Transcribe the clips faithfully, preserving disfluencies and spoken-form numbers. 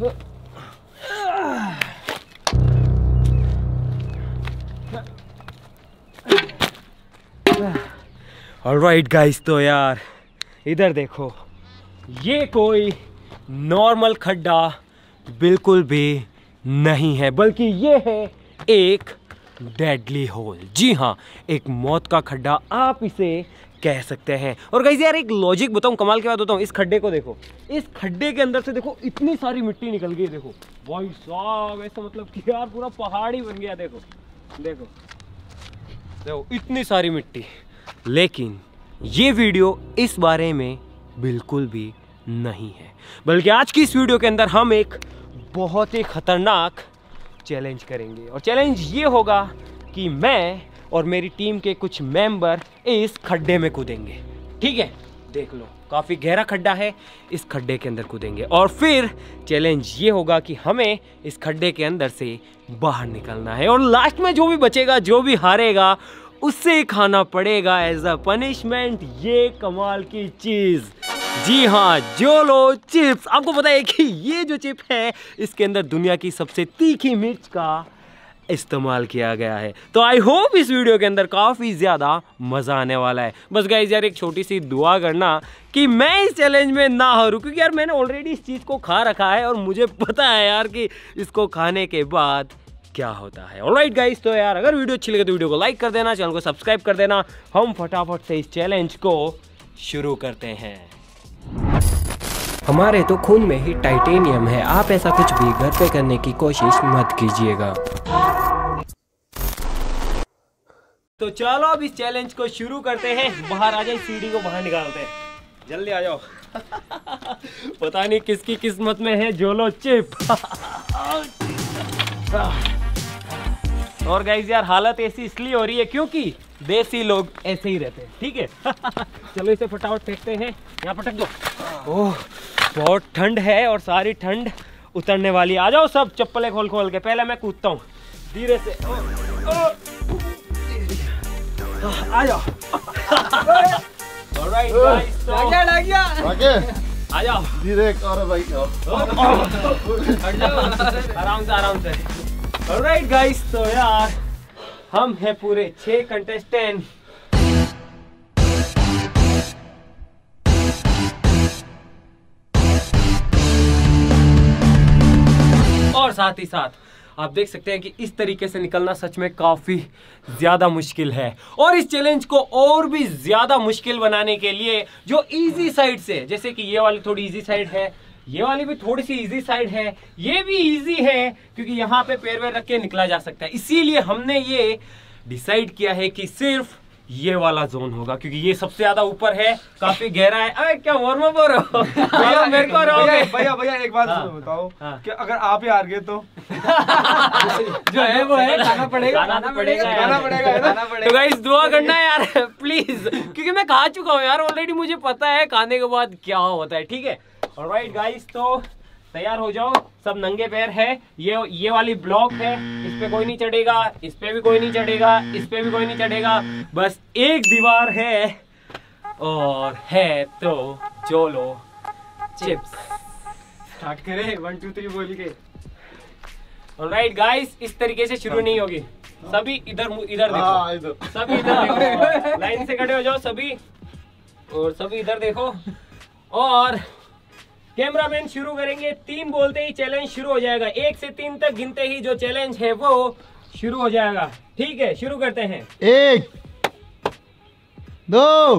Alright guys, तो यार इधर देखो, ये कोई नॉर्मल खड्डा बिल्कुल भी नहीं है, बल्कि ये है एक डेडली होल। जी हाँ, एक मौत का खड्डा आप इसे कह सकते हैं। और गाइस यार एक लॉजिक बताऊं, कमाल की बात बताऊं, इस खड्डे को देखो, इस खड्डे के अंदर से देखो इतनी सारी मिट्टी निकल गई। देखो भाई साहब, ऐसा मतलब कि यार पूरा पहाड़ ही बन गया। देखो देखो देखो इतनी सारी मिट्टी। लेकिन ये वीडियो इस बारे में बिल्कुल भी नहीं है, बल्कि आज की इस वीडियो के अंदर हम एक बहुत ही खतरनाक चैलेंज करेंगे। और चैलेंज ये होगा कि मैं और मेरी टीम के कुछ मेंबर इस खड्डे में कूदेंगे। ठीक है, देख लो काफ़ी गहरा खड्डा है, इस खड्डे के अंदर कूदेंगे। और फिर चैलेंज ये होगा कि हमें इस खड्डे के अंदर से बाहर निकलना है, और लास्ट में जो भी बचेगा, जो भी हारेगा, उससे खाना पड़ेगा एज अ पनिशमेंट ये कमाल की चीज़। जी हाँ, जोलो चिप्स। आपको पता है कि ये जो चिप है, इसके अंदर दुनिया की सबसे तीखी मिर्च का इस्तेमाल किया गया है। तो आई होप इस वीडियो के अंदर काफ़ी ज़्यादा मज़ा आने वाला है। बस गाइस यार एक छोटी सी दुआ करना कि मैं इस चैलेंज में ना हारूं, क्योंकि यार मैंने ऑलरेडी इस चीज़ को खा रखा है और मुझे पता है यार कि इसको खाने के बाद क्या होता है। ऑलराइट गाइस, तो यार अगर वीडियो अच्छी लगे तो वीडियो को लाइक कर देना, चैनल को सब्सक्राइब कर देना। हम फटाफट से इस चैलेंज को शुरू करते हैं। हमारे तो खून में ही टाइटेनियम है, आप ऐसा कुछ भी घर पे करने की कोशिश मत कीजिएगा। तो चलो अब इस चैलेंज को शुरू करते हैं। बाहर आ जाए, सीढ़ी को बाहर निकालते हैं, जल्दी आ जाओ। पता नहीं किसकी किस्मत में है जोलो चिप। और गाइस यार हालत ऐसी इसलिए हो रही है क्योंकि देसी लोग ऐसे ही रहते हैं। ठीक है, चलो इसे फटाफट फेंकते हैं, यहाँ पटक दो। ओह बहुत ठंड है और सारी ठंड उतरने वाली है। आ जाओ सब चप्पलें खोल खोल के, पहले मैं कूदता हूँ धीरे से। ओ, ओ, आ जाओ। ऑलराइट गाइस, तो लग गया लग गया आ जाओ धीरे। और भाई आराम से आराम से। ऑलराइट गाइस, तो यार हम हैं पूरे छह कंटेस्टेंट। और साथ ही साथ आप देख सकते हैं कि इस तरीके से निकलना सच में काफी ज्यादा मुश्किल है। और इस चैलेंज को और भी ज्यादा मुश्किल बनाने के लिए जो इजी साइड से, जैसे कि ये वाली थोड़ी इजी साइड है, ये वाली भी थोड़ी सी इजी साइड है, ये भी इजी है क्योंकि यहाँ पे पैर वैर रख के निकला जा सकता है। इसीलिए हमने ये डिसाइड किया है कि सिर्फ ये वाला जोन होगा, क्योंकि ये सबसे ज्यादा ऊपर है, काफी गहरा है। अरे क्या वार्म अप हो रहा हो? भैया मेरे को भैया भैया भैया एक बात हाँ, बताओ हाँ, कि अगर आप ही हार गए तो जो है वो है, खाना पड़ेगा खाना पड़ेगा खाना पड़ेगा खाना पड़ेगा। तो गाइस दुआ करना यार प्लीज, क्योंकि मैं खा चुका हूँ यार ऑलरेडी, मुझे पता है खाने के बाद क्या होता है। ठीक है, ऑलराइट गाइस, तो तैयार हो जाओ। सब नंगे पैर है। ये ये वाली ब्लॉक है, इस पे कोई नहीं चढ़ेगा, इस पे भी कोई नहीं चढ़ेगा, इस पे भी कोई नहीं चढ़ेगा, बस एक दीवार है और है तो जोलो चिप्स। स्टार्ट करें वन टू थ्री बोल के। ऑलराइट गाइस, इस तरीके से शुरू नहीं होगी। सभी इधर इधर देखो, सभी इधर देखो, लाइन से खड़े हो जाओ सभी, और सभी इधर देखो। और कैमरामैन शुरू करेंगे, तीन बोलते ही चैलेंज शुरू हो जाएगा। एक से तीन तक गिनते ही जो चैलेंज है वो शुरू हो जाएगा। ठीक है, शुरू करते हैं। एक, दो,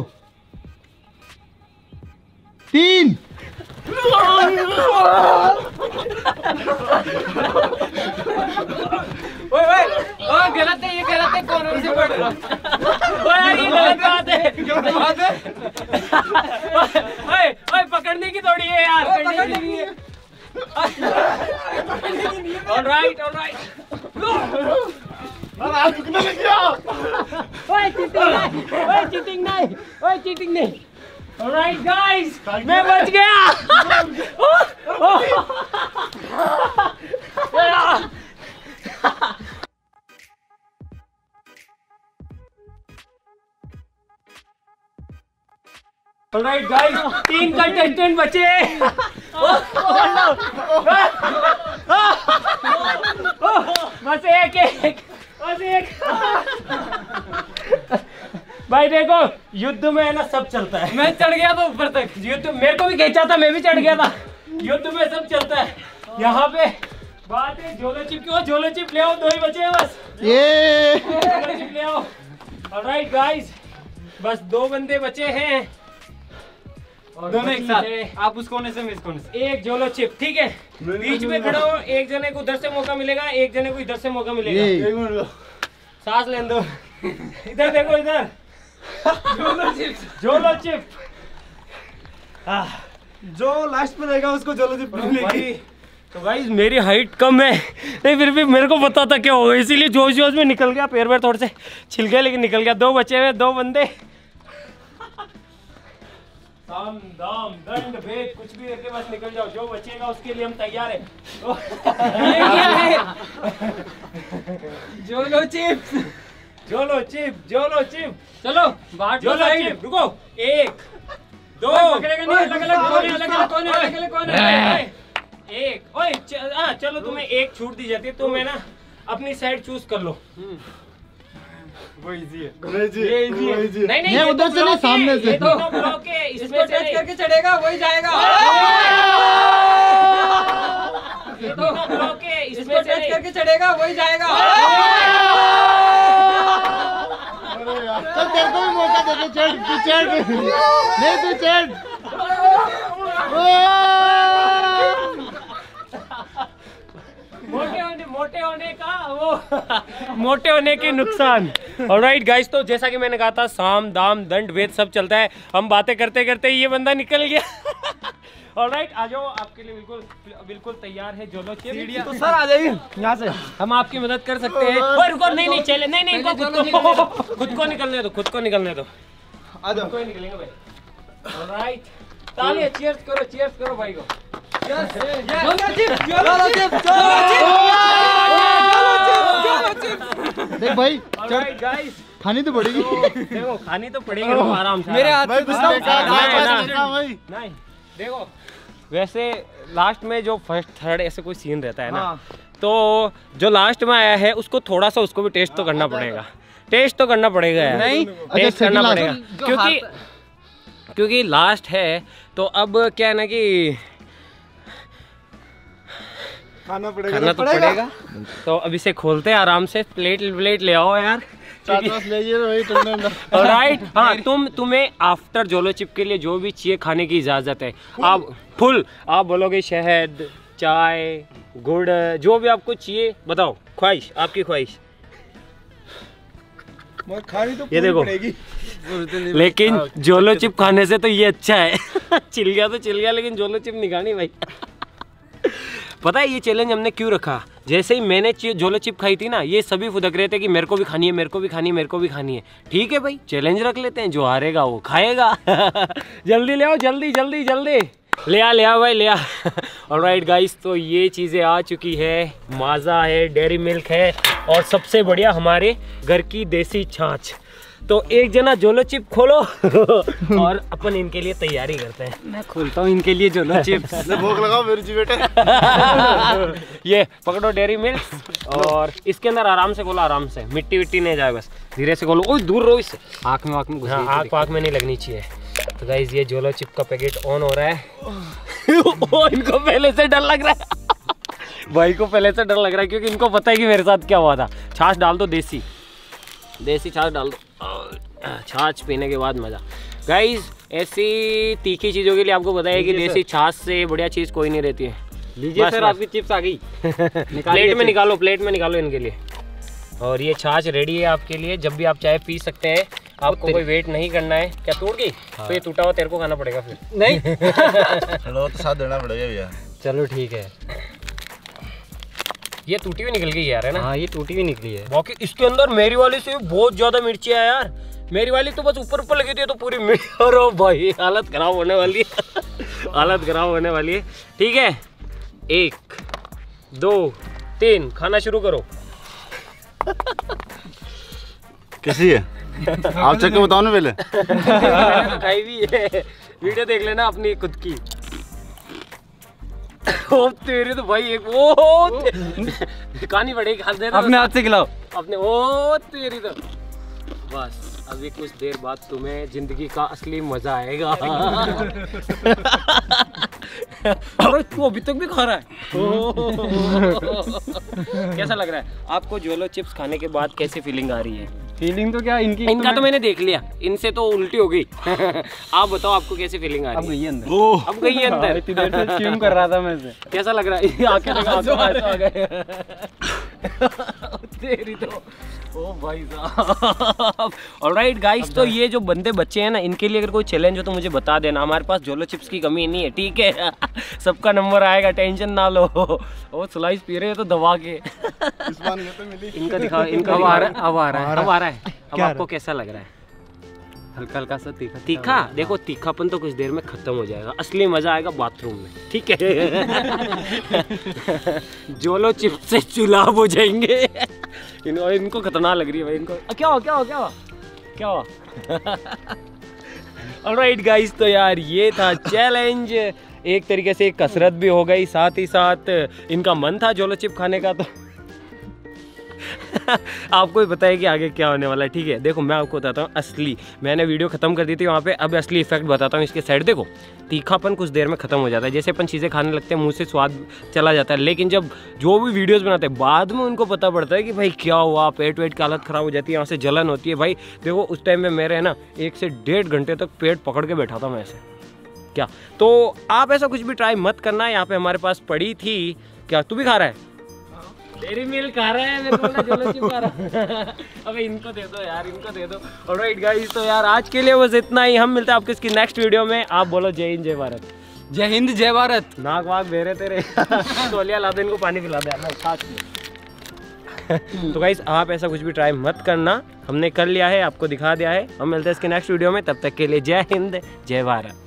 तीन। ओए ओए ओए गलत है, ये गलत है, कौन से पढ़ रहा? ओए ये गलत बात है, गलत बात है। ओए ओए पकड़ने की थोड़ी है यार, पकड़ने की है। Alright alright. अरे आप रुकने लग गया। ओए चीटिंग नहीं, ओए चीटिंग नहीं, ओए चीटिंग नहीं। ऑलराइट गाइस, मैं बच गया। ऑलराइट गाइस, तीन कंटेस्टेंट बचे। बस एक एक बस एक। भाई देखो युद्ध में है ना सब चलता है। मैं चढ़ गया था ऊपर तक, युद्ध मेरे को भी खींचा था, मैं भी चढ़ गया था। युद्ध में सब चलता है। यहाँ पे बात है झोलो चिप की। झोलो चिप ले आओ, दो ही बचे हैं बस। ये झोलो चिप ले आओ। ऑलराइट गाइस, बस दो बंदे बचे हैं और दोनों एक साथ, है आप उस कोने से मैं इस कोने से। एक झोलो चिप, ठीक है। बीच में खड़ा हो, एक जने को उधर से मौका मिलेगा, एक जने को इधर से मौका मिलेगा। सांस लेने दो। इधर देखो, इधर झोलो चिप, झोलो चिप। जो लास्ट में रहेगा उसको झोलो चिप मिलेगी। तो गाइस मेरी हाइट कम है, नहीं फिर भी मेरे को पता था क्या होगा, इसीलिए जोश जोश में निकल गया। पैर पैर थोड़े से छिल गए लेकिन निकल गया। दो बचे हुए, दो बंदे। साम दाम दंड भेद कुछ भी करके बस निकल जाओ। जो बचेगा उसके लिए हम तैयार हैं। ये क्या है? Jolo chips, Jolo chip, Jolo chip. चलो बाहर जोलो चिप। रुको, एक दो पकड़ेगा नहीं, अलग अलग कोने, अलग अलग कोने, अलग अलग कोने। एक। ओए च, आ, चलो तुम्हें एक छूट दी जाती है, तुम है ना अपनी साइड चूज कर लो। वो इजी है, ये इजी है। नहीं नहीं, ये उधर से नहीं, सामने से। ये तो ब्लॉक है, इसमें इसको से टच करके चढ़ेगा वही जाएगा। ये तो ब्लॉक है, इसको इसमें से टच करके चढ़ेगा वही जाएगा। चल तेरे को भी मौका दे दे, चढ़ तू चढ़। नहीं तू चढ़। मोटे होने मोटे होने का वो मोटे होने के नुकसान। ऑलराइट गाइस, तो जैसा कि मैंने कहा था साम दाम दंड भेद सब चलता है। हम बातें करते करते ये बंदा निकल गया। ऑलराइट, आ जाओ, आपके लिए बिल्कुल बिल्कुल तैयार है झोलो चिप। तो सर आ जाइए यहाँ से, हम आपकी मदद कर सकते हैं। ओए रुको, नहीं नहीं चले, नहीं नहीं इनको खुद को खुद को निकलने दो, खुद को निकलने दो। आ जाओ। कोई निकलेंगे भाई। ऑलराइट, तालियां, चीयर्स करो, चीयर्स करो भाई को। झोलो चिप्स, झोलो चिप्स, देख भाई, ऑलराइट गाइस, खानी तो पड़ेगी। देखो खानी तो पड़ेगी, देखो आराम से। मेरे हाथ भाई में कुछ घुसाओ। बेकार नहीं, नहीं, नहीं। भाई। नहीं देखो, वैसे लास्ट में जो फर्स्ट थर्ड ऐसे कोई सीन रहता है ना, हाँ। तो जो लास्ट में आया है उसको थोड़ा सा उसको भी टेस्ट तो करना पड़ेगा। टेस्ट तो करना पड़ेगा यार। नहीं, टेस्ट अच्छा, करना second पड़ेगा जो क्योंकि हाथ- क्योंकि लास्ट है। तो अब क्या है ना कि खाना पड़ेगा। खाना तो पड़ेगा। तो अब इसे खोलते हैं आराम से। प्लेट प्लेट ले आओ यार। चाटवास ले ये वही टंडन। ऑलराइट, हाँ तुम तुम्हें आफ्टर झोलो चिप के लिए जो भी चाहिए खाने की इजाजत है। आप फुल आप बोलोगे शहद, चाय, गुड़, जो भी आपको चाहिए बताओ। ख्वाहिश, आपकी ख्वाहिश। खानी तो ये देखो, लेकिन झोलो चिप खाने से तो ये अच्छा है। चिल गया तो चिल गया, लेकिन झोलो चिप नहीं खानी भाई। पता है ये चैलेंज हमने क्यों रखा? जैसे ही मैंने झोलो चिप खाई थी ना, ये सभी फुदक रहे थे कि मेरे को भी खानी है, मेरे को भी खानी है, मेरे को भी खानी है। ठीक है भाई, चैलेंज रख लेते हैं, जो हारेगा वो खाएगा। जल्दी ले आओ, जल्दी जल्दी जल्दी ले आ ले आ भाई ले आ। ऑलराइट गाइस, तो ये चीज़ें आ चुकी है। माज़ा है, डेयरी मिल्क है और सबसे बढ़िया हमारे घर की देसी छाछ। तो एक जना झोलो चिप खोलो और अपन इनके लिए तैयारी करते हैं। मैं खोलता हूँ इनके लिए झोलो चिप्स। भूख लगाओ मेरे जी बेटे। ये पकड़ो डेयरी मिल्क और इसके अंदर आराम से खोलो, आराम से, मिट्टी विट्टी नहीं जाए, बस धीरे से खोलो। ओए दूर रहो इससे, आँख में आँख में घुस हाँ, गई तो आग पाक में नहीं लगनी चाहिए। तो गाइस ये झोलो चिप का पैकेट ऑन हो रहा है। ओ, इनको पहले से डर लग रहा है। भाई को पहले से डर लग रहा है क्योंकि इनको पता है कि मेरे साथ क्या हुआ था। छाछ डाल दो, देसी देसी छाछ डाल दो। छाछ पीने के बाद मज़ा। गाइस ऐसी तीखी चीज़ों के लिए आपको बताया कि देसी छाछ से बढ़िया चीज़ कोई नहीं रहती है। लीजिए सर, आपकी चिप्स आ गई। प्लेट में निकालो, प्लेट में निकालो इनके लिए। और ये छाछ रेडी है आपके लिए, जब भी आप चाहे पी सकते हैं। आपको कोई वेट नहीं करना है। क्या टूट गई? हाँ। तो ये टूटा हुआ तेरे को खाना पड़ेगा फिर। नहीं, चलो तो साथ देना पड़ेगा भैया। चलो ठीक है। ये टूटी हुई निकल गई यार, है ना? हाँ ये टूटी हुई निकली है। बाकी इसके अंदर मेरी वाली से भी बहुत ज्यादा मिर्ची है यार। मेरी वाली तो बस ऊपर ऊपर लगी थी, तो पूरी मिर्च। अरे भाई हालत खराब होने वाली है। हालत खराब होने वाली है। ठीक है, एक दो तीन, खाना शुरू करो। कैसी है? आप चेक के बताओ ना पहले। मैंने तो खाई भी है, वीडियो देख लेना अपनी खुद की। ओ तेरे तो भाई एक ओ कहानी बढ़ेगी, हंस देना अपने हाथ से खिलाओ। अपने ओ तेरी तो बस अभी कुछ देर बाद तुम्हें जिंदगी का असली मजा आएगा। अरे तू अभी तक भी खा रहा है। कैसा लग रहा है आपको जोलो चिप्स खाने के बाद? कैसी फीलिंग आ रही है? फीलिंग तो क्या इनकी, इनका तो मैंने देख लिया, इनसे तो उल्टी हो गई। आप बताओ आपको कैसी फीलिंग आ रही है? अब गई अंदर, अब गई है अंदर। इतनी देर से स्ट्रीम कर रहा था मैं इसे। कैसा लग रहा है? आंखें लगा आंसू आ गए। तेरी तो ओ भाई साहब। ऑलराइट गाइस, तो ये जो बंदे बच्चे हैं ना, इनके लिए अगर कोई चैलेंज हो तो मुझे बता देना। हमारे पास जोलो चिप्स की कमी नहीं है, ठीक है? सबका नंबर आएगा, टेंशन ना लो। वो स्लाइस पी रहे हैं तो दबा के। इनका दिखा, इनका अब आ रहा है, अब आ रहा है, अब आ रहा है। अब आपको कैसा लग रहा है? हल्का हल्का सा तीखा तीखा? देखो तीखापन तो कुछ देर में खत्म हो जाएगा, असली मजा आएगा बाथरूम में, ठीक है? जोलो चिप्स से चुलाव हो जाएंगे। इनको इनको खतरनाक लग रही है भाई। इनको क्या हुआ क्या हुआ क्या हुआ क्या हुआ? ऑलराइट गाइस, तो यार ये था चैलेंज। एक तरीके से कसरत भी हो गई, साथ ही साथ इनका मन था जोलो चिप खाने का। तो आपको ही बताया कि आगे क्या होने वाला है, ठीक है? देखो मैं आपको बताता हूँ असली, मैंने वीडियो खत्म कर दी थी वहाँ पे, अब असली इफेक्ट बताता हूँ इसके साइड। देखो तीखापन कुछ देर में खत्म हो जाता है, जैसे अपन चीज़ें खाने लगते हैं मुंह से स्वाद चला जाता है, लेकिन जब जो भी वीडियोस बनाते हैं बाद में उनको पता पड़ता है कि भाई क्या हुआ, पेट वेट की हालत ख़राब हो जाती है, यहाँ से जलन होती है। भाई देखो उस टाइम में मेरे है ना एक से डेढ़ घंटे तक पेट पकड़ के बैठा था मैं ऐसे। क्या तो आप ऐसा कुछ भी ट्राई मत करना। यहाँ पे हमारे पास पड़ी थी। क्या तू भी खा रहा है? डेरी मिल्क खा रहा है, मेरे को जोलो चिप खा रहा है। अबे इनको दे दो यार, इनको दे दो। ऑलराइट गाइस, तो यार आज के लिए बस इतना ही। हम मिलते हैं आपके इसकी नेक्स्ट वीडियो में। आप बोलो जय हिंद जय भारत। जय हिंद जय भारत। नाक वाक बेरे तेरे। तौलिया ला दे, इनको पानी पिला दे ना साथ में। तो गाइस आप ऐसा कुछ भी ट्राई मत करना, हमने कर लिया है, आपको दिखा दिया है। हम मिलते हैं इसके नेक्स्ट वीडियो में, तब तक के लिए जय हिंद जय भारत।